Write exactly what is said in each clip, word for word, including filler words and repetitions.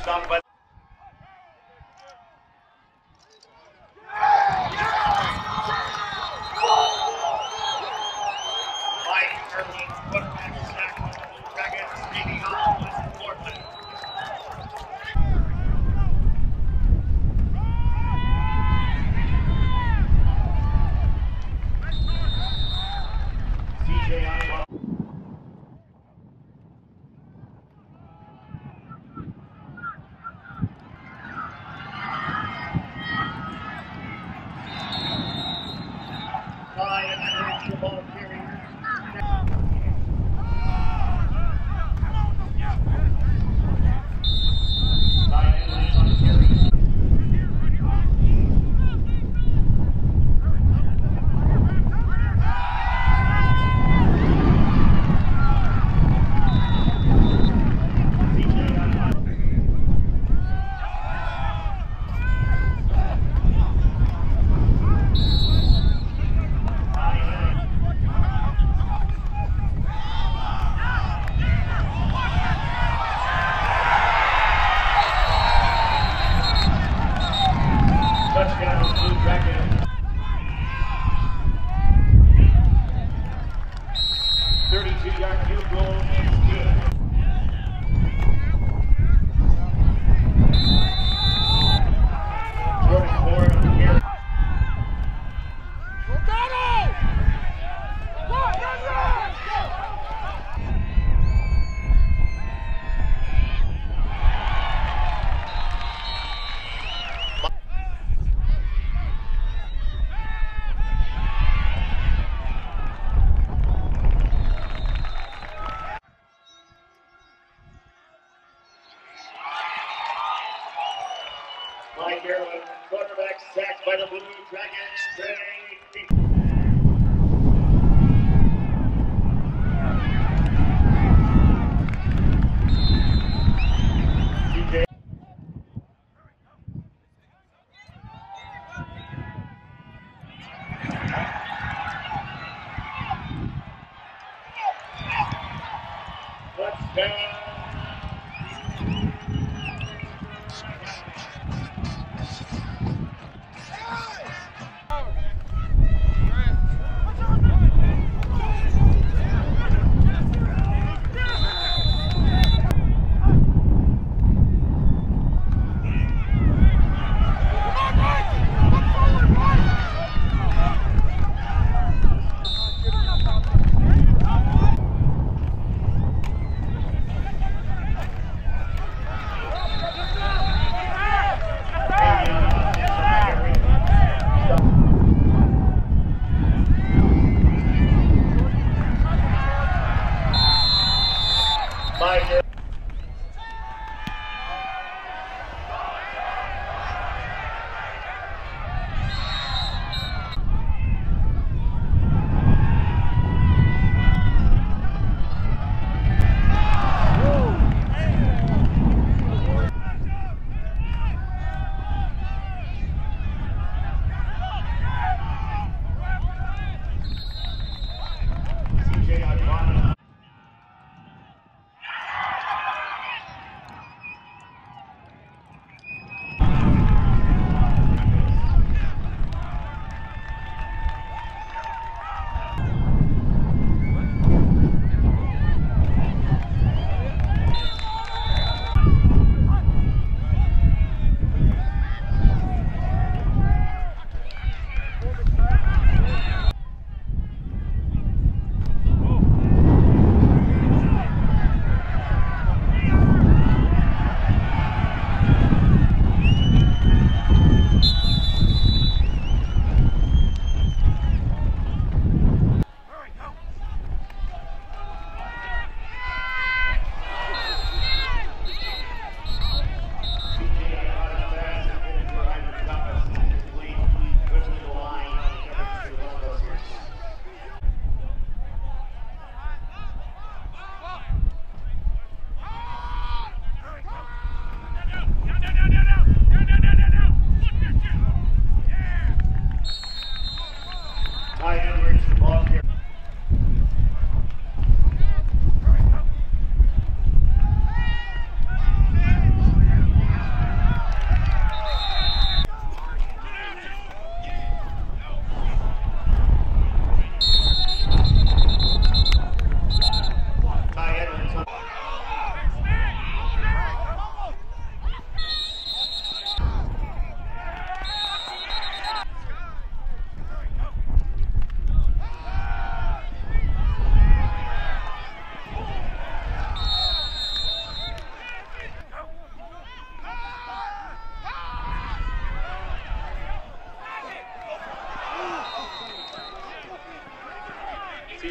Stopped by thirty-two yard Juco is good. Jordan Ford on the carry. Mike Irwin, quarterback sacked by the Blue Dragons. Trey. Touchdown.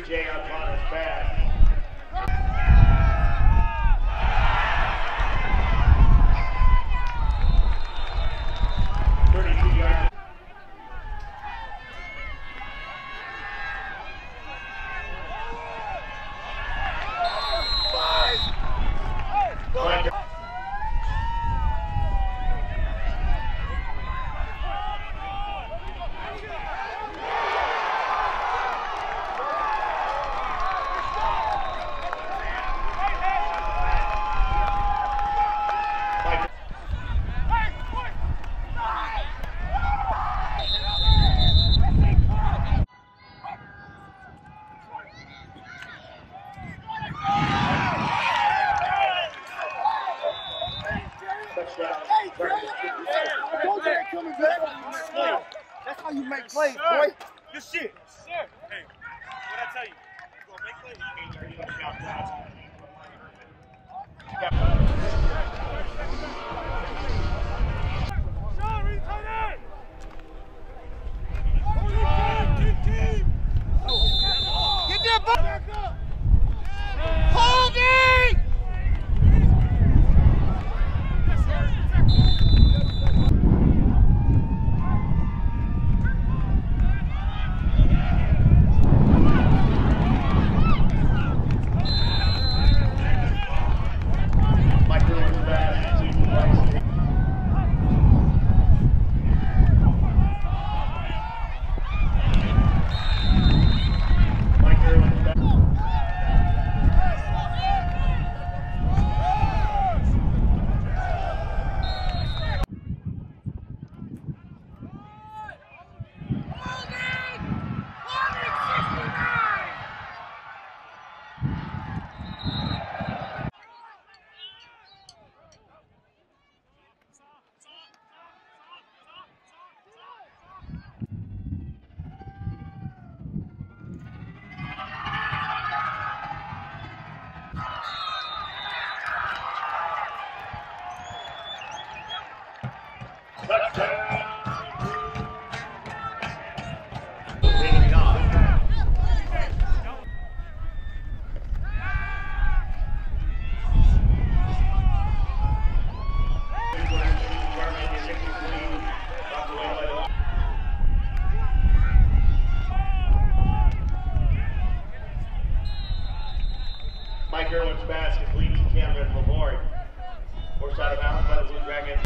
J O'Connor's pass. thirty-two yards. That's how you make plays, boy. Good shit. Sir. Hey, what I tell you? You gonna make plays? Sorry, Tony! Get that ball! Holding! Mike Irwin's pass complete to Cameron Lamore. Forced out of bounds by the Blue Dragon.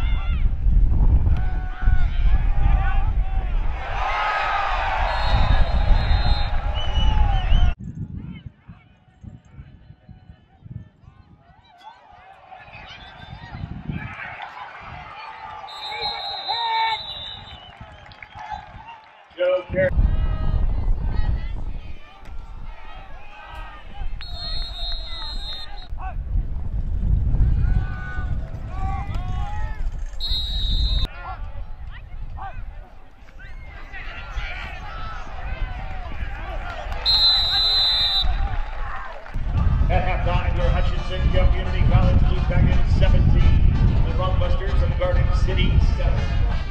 Joe Carey. At halftime, your Hutchinson Community College Blue Dragons seventeen, the Runbusters of Garden City seven.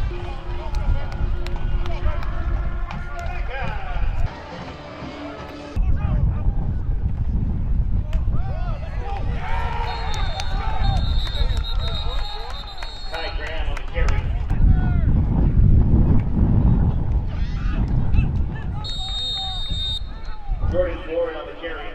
Ty Graham on the carry. Jordan Ford on the carry.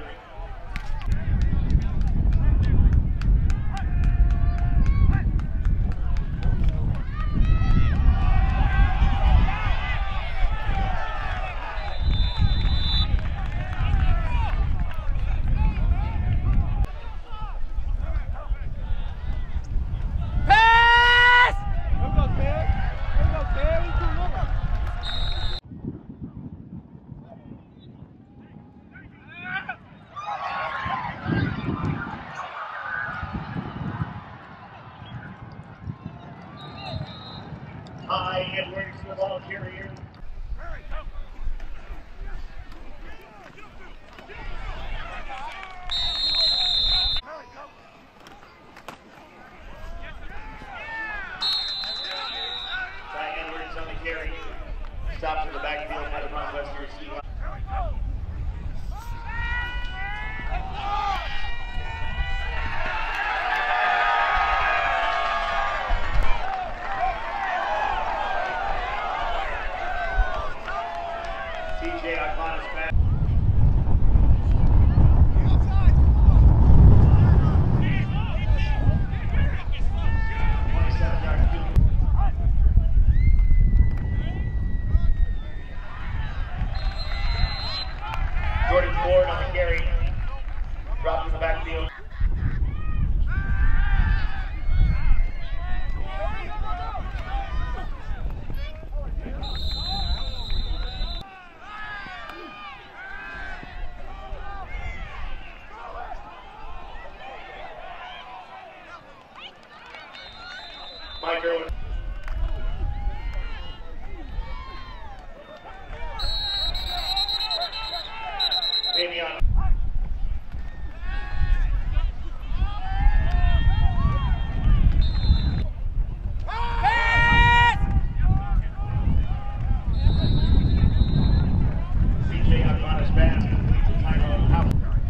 Ty Edwards, the ball carrier. Ty Edwards on the carry. Stopped in the backfield by the Runbusters. Irwin. Damian. C J Hutchinson's pass completes a Tyrone Powell.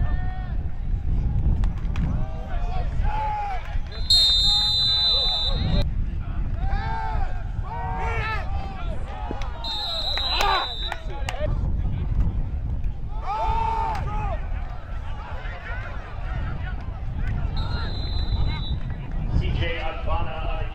C J Advana.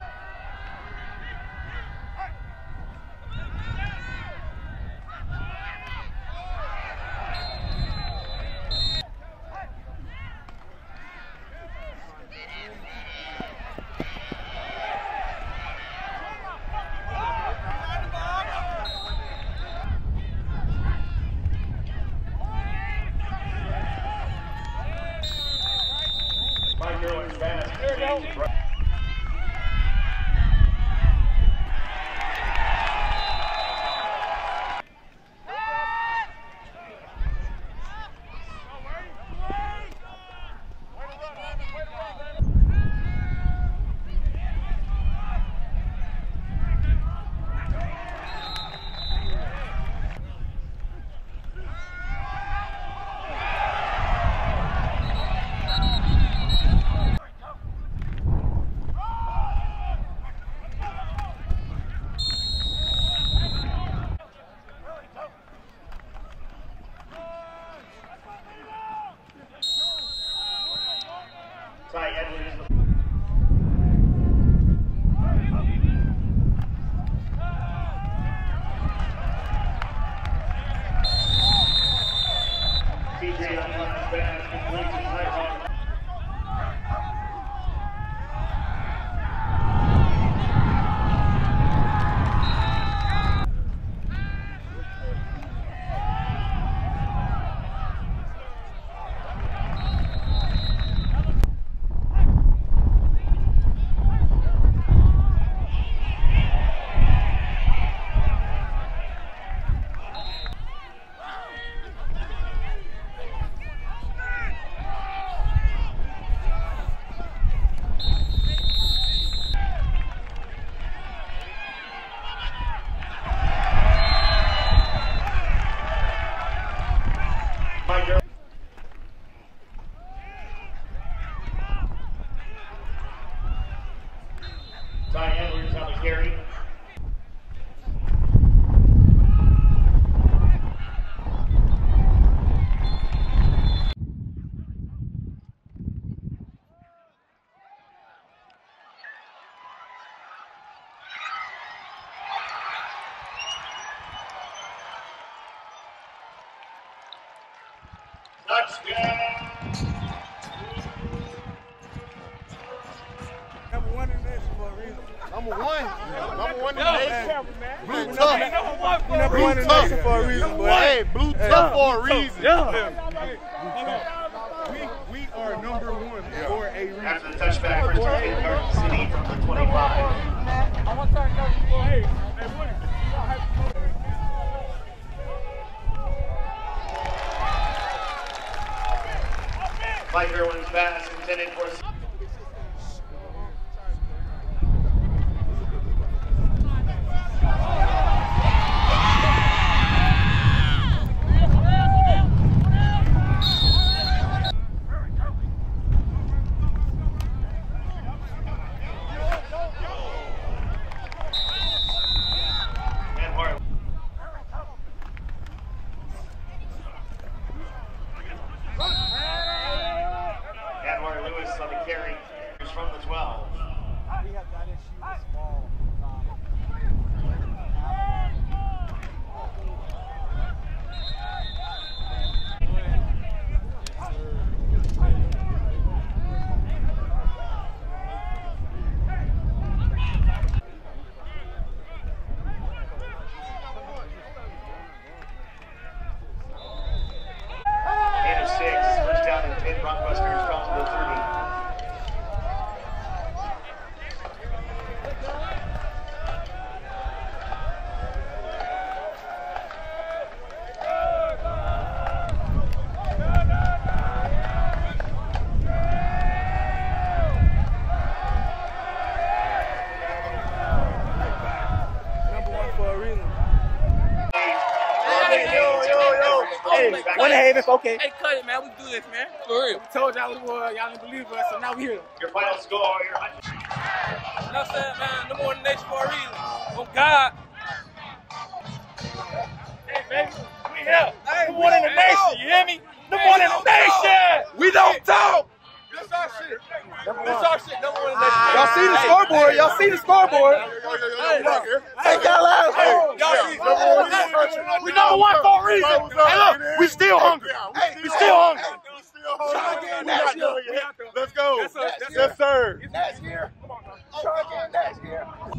Mike Irwin's pass. There we go. Ty Edwards. C J Advana's pass completes a Tyrone. Mike Irwin. Ty Edwards on the carry. Touchdown! Number one in the nation for a reason. Number one. Number one in the nation. Blue Blue tough. Number one in the nation for a reason, boy. Hey, blue tough for a reason. Yeah. We, we are number one for a reason. After the touchback, first and ten, Garden City from the twenty-five. I want to know, hey, hey, Woody. Mike Irwin's pass intended for. On the carry from the twelve. We have that issue with small. Eight of six, first down and ten. Rockbusters from the thirty. Winter Haven, okay. Hey, cut it, man. We do this, man. For real. We told y'all we were, y'all didn't believe us, so now we here. Your final score, your Hutchinson. You know what I'm saying, man? Number one in the nation for a reason. Oh, God. Hey, baby, we here. Number one in the nation, you hear me? Number one in the nation. We don't talk. This our shit. This our shit. Number one in the nation. Y'all see the scoreboard. Y'all see the scoreboard. Hey, got last home. Y'all see the scoreboard. We number one for a reason. Hey, look, we still hungry. We still hungry. Try again next year. Let's go. Yes, sir. Next year. Try again next year.